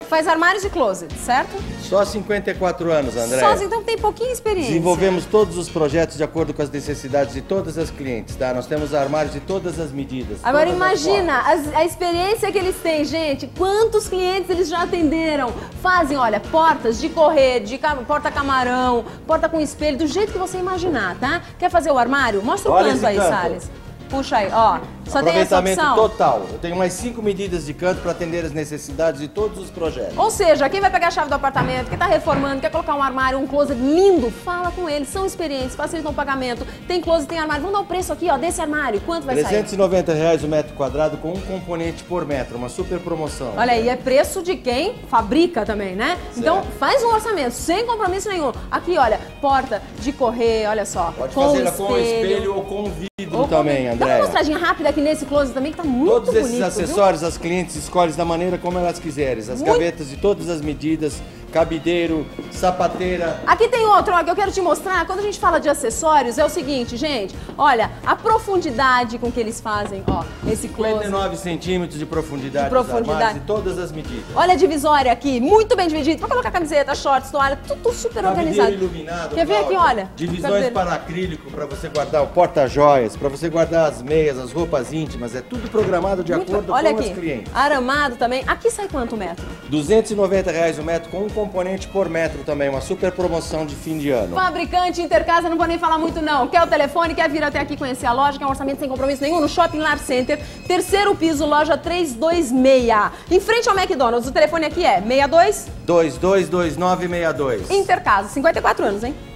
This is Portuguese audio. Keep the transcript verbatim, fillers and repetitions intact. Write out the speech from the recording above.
Faz armários e closet, certo? Só cinquenta e quatro anos, André. Só, então tem pouquinha experiência. Desenvolvemos todos os projetos de acordo com as necessidades de todas as clientes, tá? Nós temos armários de todas as medidas. Agora imagina a, a experiência que eles têm, gente. Quantos clientes eles já atenderam? Fazem, olha, portas de correr, de porta camarão, porta com espelho, do jeito que você imaginar, tá? Quer fazer o armário? Mostra o Olha canto aí, canto. Salles. Puxa aí, ó. Só tem essa Aproveitamento opção. total. Eu tenho mais cinco medidas de canto para atender as necessidades de todos os projetos. Ou seja, quem vai pegar a chave do apartamento, quem tá reformando, quer colocar um armário, um closet lindo, fala com eles, são experientes, facilitam o pagamento, tem closet, tem armário. Vamos dar o preço aqui, ó, desse armário. Quanto vai trezentos e sair? noventa reais o metro quadrado com um componente por metro, uma super promoção. Olha aí, é preço de quem fabrica também, né? Certo. Então faz um orçamento, sem compromisso nenhum. Aqui, olha, porta de correr, olha só. Pode com fazer espelho. com o espelho ou com vidro Ou também, com... André. Dá uma mostradinha rápida aqui nesse closet também, que tá muito Todos bonito, esses acessórios as clientes escolhem da maneira como elas quiserem. As Muito. gavetas de todas as medidas, cabideiro, sapateira. Aqui tem outro, ó, que eu quero te mostrar. Quando a gente fala de acessórios, é o seguinte, gente. Olha, a profundidade com que eles fazem, ó, esse closet. cinquenta e nove centímetros de profundidade, De profundidade. dos armários, de todas as medidas. Olha a divisória aqui, muito bem dividido. Pra colocar camiseta, shorts, toalha, tudo super Cabideiro organizado. iluminado. Quer ver aqui, Cláudia? olha? Divisões Cabideiro. para acrílico, para você guardar o porta-joias, para você guardar as meias, as roupas íntimas. É tudo programado de Muito acordo bem. Olha com aqui, as clientes. aramado também. Aqui sai quanto metro? duzentos e noventa reais o metro com um componente por metro também. Uma super promoção de fim de ano. Fabricante Intercasa, não vou nem falar muito não. Quer o telefone, quer vir até aqui conhecer a loja, que é um orçamento sem compromisso nenhum, no Shopping Lar Center, terceiro piso, loja trezentos e vinte e seis. Em frente ao McDonald's, o telefone aqui é seis dois dois dois dois nove seis dois. Intercasa, cinquenta e quatro anos, hein?